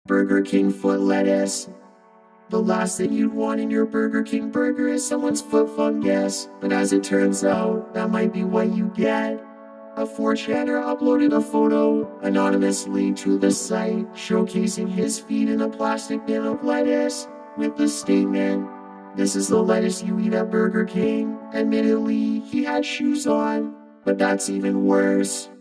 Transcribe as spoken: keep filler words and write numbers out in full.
Burger King foot lettuce. The last thing you'd want in your Burger King burger is someone's foot fungus, but as it turns out, that might be what you get. A four chaner uploaded a photo anonymously to the site, showcasing his feet in a plastic bin of lettuce, with the statement, "This is the lettuce you eat at Burger King." Admittedly, he had shoes on, but that's even worse.